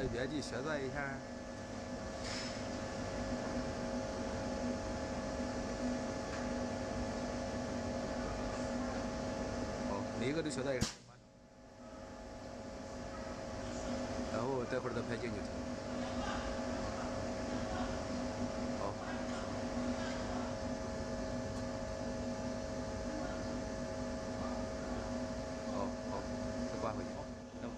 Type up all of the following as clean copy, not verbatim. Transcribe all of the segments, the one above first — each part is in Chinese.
月底削转一下。哦，那个都削转一下。然后待会儿再拍镜就行。好。哦，好，再挂回去。行。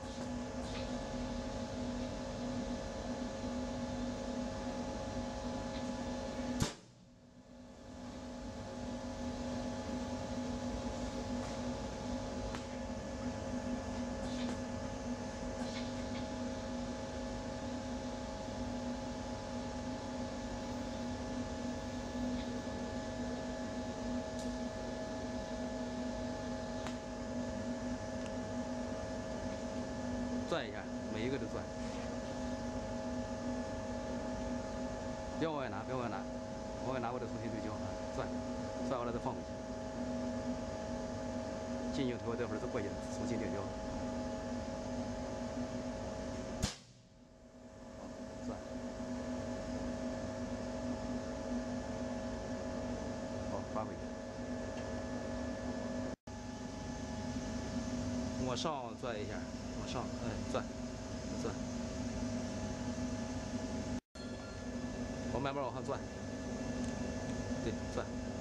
转一下，每一个都转，别往外拿，别往外拿，往外拿我得重新对焦啊！转完了再放回去。进镜头，待会儿再过去重新对焦。好，转。好，发回去。往上转一下，往上，转，转。我慢慢往上转，对，转。